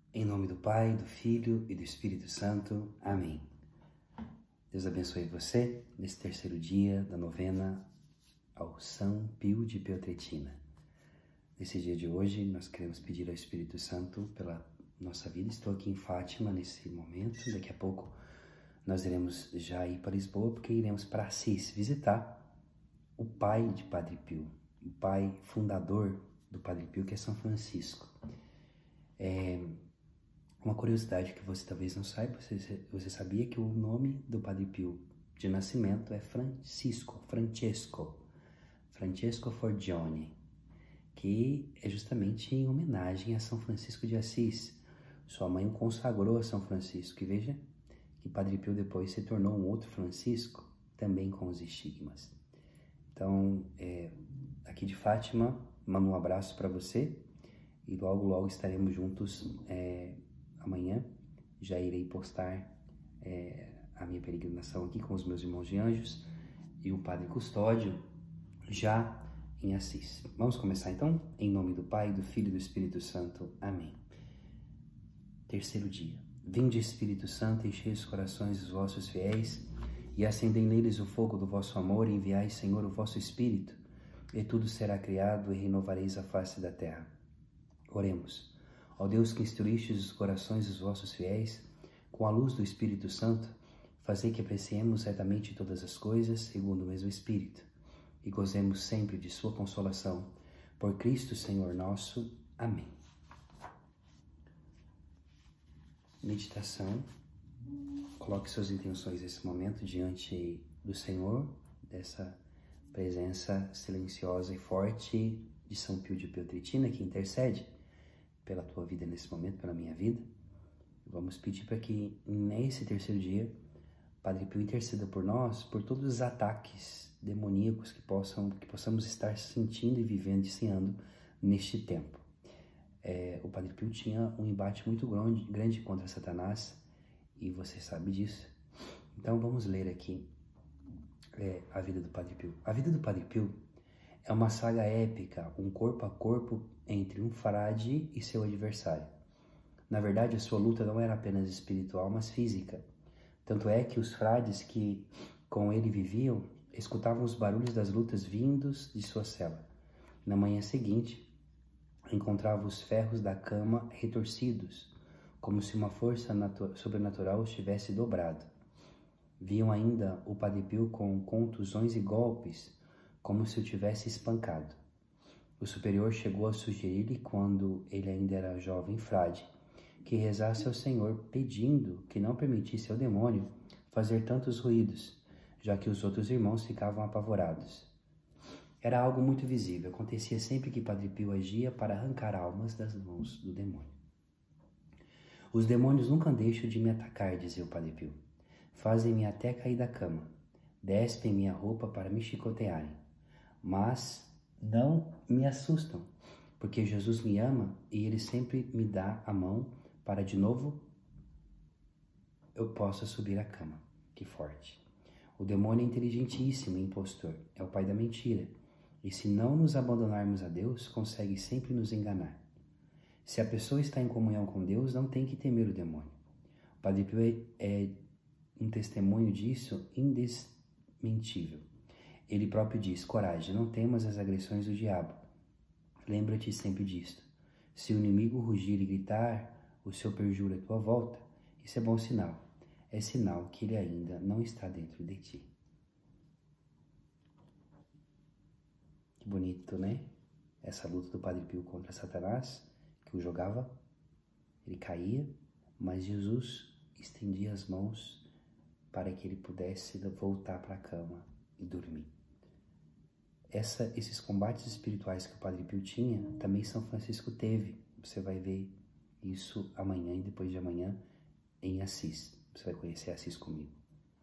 Em nome do Pai, do Filho e do Espírito Santo. Amém. Deus abençoe você nesse terceiro dia da novena ao São Pio de Pietrelcina. Nesse dia de hoje, nós queremos pedir ao Espírito Santo pela nossa vida. Estou aqui em Fátima nesse momento. Daqui a pouco nós iremos já ir para Lisboa, porque iremos para Assis visitar o pai de Padre Pio, o pai fundador do Padre Pio, que é São Francisco. Uma curiosidade que você talvez não saiba, você sabia que o nome do Padre Pio de nascimento é Francesco Forgione, que é justamente em homenagem a São Francisco de Assis. Sua mãe o consagrou a São Francisco, e veja que Padre Pio depois se tornou um outro Francisco, também com os estigmas. Então, aqui de Fátima, mando um abraço para você, e logo estaremos juntos. Amanhã já irei postar a minha peregrinação aqui com os meus irmãos de anjos e o Padre Custódio já em Assis. Vamos começar então? Em nome do Pai, do Filho e do Espírito Santo. Amém. Terceiro dia. Vinde, Espírito Santo, enchei os corações dos vossos fiéis e acendei neles o fogo do vosso amor, e enviai, Senhor, o vosso Espírito, e tudo será criado e renovareis a face da terra. Oremos. Ó Deus, que instruístes os corações dos vossos fiéis, com a luz do Espírito Santo, fazei que apreciemos retamente todas as coisas, segundo o mesmo Espírito, e gozemos sempre de sua consolação. Por Cristo, Senhor nosso. Amém. Meditação. Coloque suas intenções nesse momento diante do Senhor, dessa presença silenciosa e forte de São Pio de Pietrelcina, que intercede pela tua vida nesse momento, pela minha vida. Vamos pedir para que nesse terceiro dia, Padre Pio interceda por nós, por todos os ataques demoníacos que possamos estar sentindo e vivenciando neste tempo. O Padre Pio tinha um embate muito grande contra Satanás, e você sabe disso. Então vamos ler aqui a vida do Padre Pio. A vida do Padre Pio é uma saga épica, um corpo a corpo entre um frade e seu adversário. Na verdade, a sua luta não era apenas espiritual, mas física. Tanto é que os frades que com ele viviam escutavam os barulhos das lutas vindos de sua cela. Na manhã seguinte, encontrava os ferros da cama retorcidos, como se uma força sobrenatural os tivesse dobrado. Viam ainda o Padre Pio com contusões e golpes, como se o tivesse espancado. O superior chegou a sugerir-lhe, quando ele ainda era jovem frade, que rezasse ao Senhor pedindo que não permitisse ao demônio fazer tantos ruídos, já que os outros irmãos ficavam apavorados. Era algo muito visível, acontecia sempre que Padre Pio agia para arrancar almas das mãos do demônio. Os demônios nunca deixam de me atacar, dizia o Padre Pio. Fazem-me até cair da cama, despem minha roupa para me chicotearem, mas não me assustam, porque Jesus me ama e ele sempre me dá a mão para de novo eu possa subir a cama. Que forte! O demônio é inteligentíssimo e impostor, é o pai da mentira, e se não nos abandonarmos a Deus, consegue sempre nos enganar. Se a pessoa está em comunhão com Deus, não tem que temer o demônio. O Padre Pio é um testemunho disso indesmentível. Ele próprio diz: coragem, não temas as agressões do diabo. Lembra-te sempre disto. Se o inimigo rugir e gritar o seu perjúrio à tua volta, isso é bom sinal. É sinal que ele ainda não está dentro de ti. Que bonito, né? Essa luta do Padre Pio contra Satanás, que o jogava, ele caía, mas Jesus estendia as mãos para que ele pudesse voltar para a cama e dormir. Esses combates espirituais que o Padre Pio tinha, também São Francisco teve. Você vai ver isso amanhã e depois de amanhã em Assis. Você vai conhecer Assis comigo.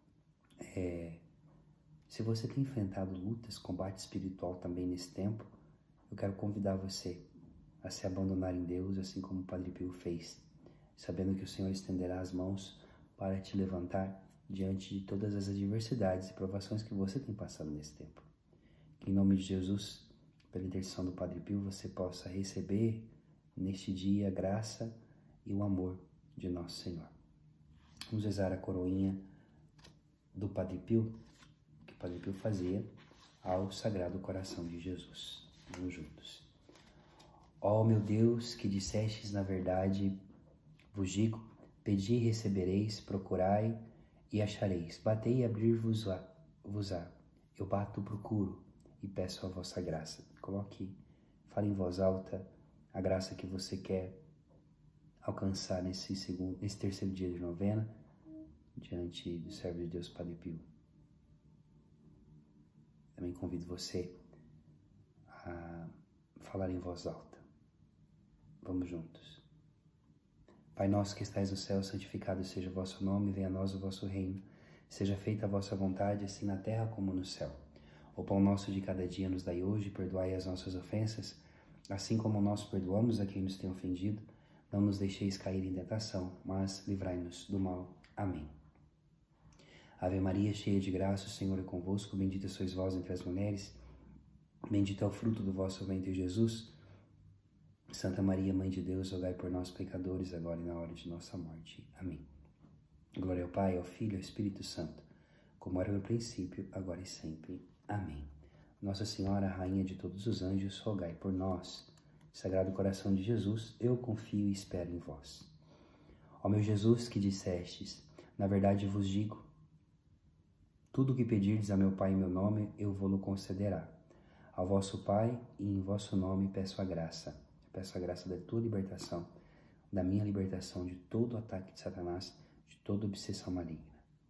Se você tem enfrentado lutas, combate espiritual também nesse tempo, eu quero convidar você a se abandonar em Deus, assim como o Padre Pio fez, sabendo que o Senhor estenderá as mãos para te levantar diante de todas as adversidades e provações que você tem passado nesse tempo. Que em nome de Jesus, pela intercessão do Padre Pio, você possa receber neste dia graça e o amor de nosso Senhor. Vamos rezar a coroinha do Padre Pio, que o Padre Pio fazia ao Sagrado Coração de Jesus. Vamos juntos. Ó meu Deus, que dissestes na verdade, vos digo, pedi e recebereis, procurai e achareis, batei e abrir-vos-á. Eu bato, procuro e peço a vossa graça. Coloque, fale em voz alta a graça que você quer alcançar nesse terceiro dia de novena, diante do servo de Deus, Padre Pio. Também convido você a falar em voz alta. Vamos juntos. Pai nosso que estais no céu, santificado seja o vosso nome, venha a nós o vosso reino. Seja feita a vossa vontade, assim na terra como no céu. O pão nosso de cada dia nos dai hoje, perdoai as nossas ofensas, assim como nós perdoamos a quem nos tem ofendido. Não nos deixeis cair em tentação, mas livrai-nos do mal. Amém. Ave Maria, cheia de graça, o Senhor é convosco, bendita sois vós entre as mulheres, bendito é o fruto do vosso ventre, Jesus. Santa Maria, Mãe de Deus, rogai por nós, pecadores, agora e na hora de nossa morte. Amém. Glória ao Pai, ao Filho e ao Espírito Santo, como era no princípio, agora e sempre. Amém. Nossa Senhora, Rainha de todos os anjos, rogai por nós. Sagrado Coração de Jesus, eu confio e espero em vós. Ó meu Jesus, que dissestes, na verdade vos digo, tudo o que pedirdes a meu Pai em meu nome, eu vou-lo concederá. Ao vosso Pai e em vosso nome peço a graça. Peço a graça da tua libertação, da minha libertação de todo ataque de Satanás, de toda obsessão maligna.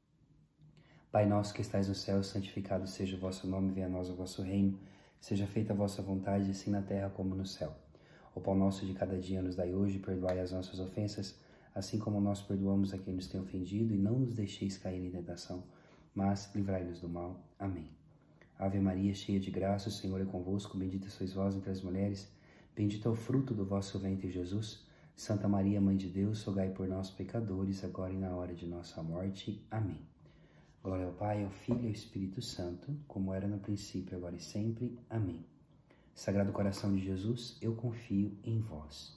Pai nosso que estais no céu, santificado seja o vosso nome, venha a nós o vosso reino, seja feita a vossa vontade, assim na terra como no céu. O pão nosso de cada dia nos dai hoje, perdoai as nossas ofensas, assim como nós perdoamos a quem nos tem ofendido, e não nos deixeis cair em tentação, mas livrai-nos do mal. Amém. Ave Maria, cheia de graça, o Senhor é convosco, bendita sois vós entre as mulheres, bendito é o fruto do vosso ventre, Jesus. Santa Maria, Mãe de Deus, rogai por nós, pecadores, agora e na hora de nossa morte. Amém. Glória ao Pai, ao Filho e ao Espírito Santo, como era no princípio, agora e sempre. Amém. Sagrado Coração de Jesus, eu confio em vós.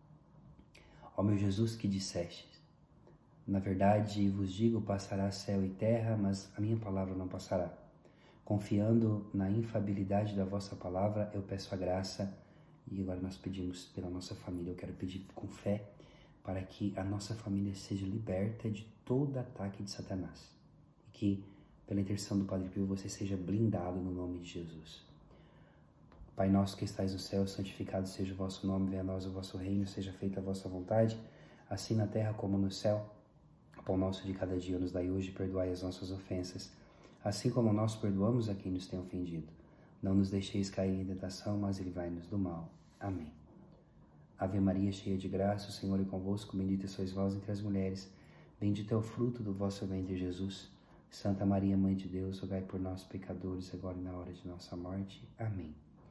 Ó meu Jesus, que dissestes, na verdade vos digo, passará céu e terra, mas a minha palavra não passará. Confiando na infalibilidade da vossa palavra, eu peço a graça, e agora nós pedimos pela nossa família. Eu quero pedir com fé para que a nossa família seja liberta de todo ataque de Satanás. E que, pela intercessão do Padre Pio, você seja blindado no nome de Jesus. Pai nosso que estais no céu, santificado seja o vosso nome, venha a nós o vosso reino, seja feita a vossa vontade, assim na terra como no céu. O pão nosso de cada dia nos dai hoje, perdoai as nossas ofensas, assim como nós perdoamos a quem nos tem ofendido. Não nos deixeis cair em tentação, mas livrai-nos do mal. Amém. Ave Maria, cheia de graça, o Senhor é convosco, bendita sois vós entre as mulheres, bendito é o fruto do vosso ventre, Jesus. Santa Maria, Mãe de Deus, rogai por nós, pecadores, agora e na hora de nossa morte. Amém.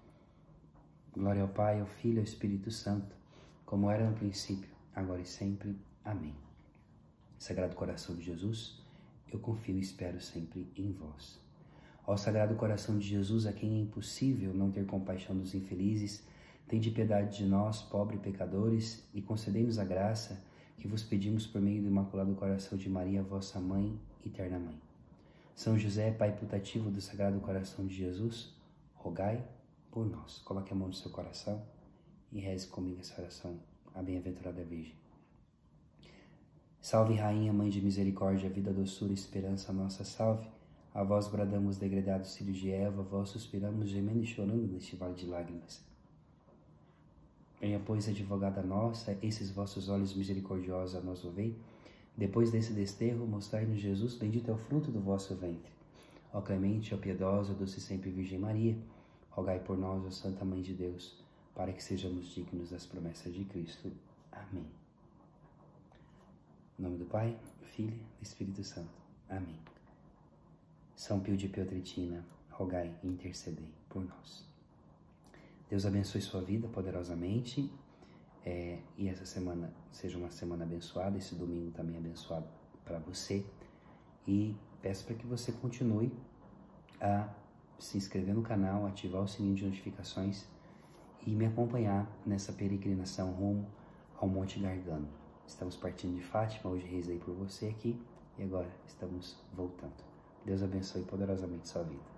Glória ao Pai, ao Filho e ao Espírito Santo, como era no princípio, agora e sempre. Amém. Sagrado Coração de Jesus, eu confio e espero sempre em vós. Ó Sagrado Coração de Jesus, a quem é impossível não ter compaixão dos infelizes, tende piedade de nós, pobres pecadores, e concedei-nos a graça que vos pedimos por meio do Imaculado Coração de Maria, vossa Mãe e Eterna Mãe. São José, Pai putativo do Sagrado Coração de Jesus, rogai por nós. Coloque a mão no seu coração e reze comigo essa oração, a bem-aventurada Virgem. Salve, Rainha, Mãe de Misericórdia, vida, doçura e esperança, nossa salve. A vós bradamos, degredados filhos de Eva, vós suspiramos, gemendo e chorando neste vale de lágrimas. Venha, pois, advogada nossa, esses vossos olhos misericordiosos a nós ouvei. Depois desse desterro, mostrai-nos Jesus, bendito é o fruto do vosso ventre. Ó clemente, ó piedosa, ó doce sempre Virgem Maria, rogai por nós, ó Santa Mãe de Deus, para que sejamos dignos das promessas de Cristo. Amém. Em nome do Pai, do Filho e do Espírito Santo. Amém. São Pio de Pietrelcina, rogai e intercedei por nós. Deus abençoe sua vida poderosamente, e essa semana seja uma semana abençoada, esse domingo também abençoado para você, e peço para que você continue a se inscrever no canal, ativar o sininho de notificações e me acompanhar nessa peregrinação rumo ao Monte Gargano. Estamos partindo de Fátima, hoje rezei por você aqui e agora estamos voltando. Deus abençoe poderosamente sua vida.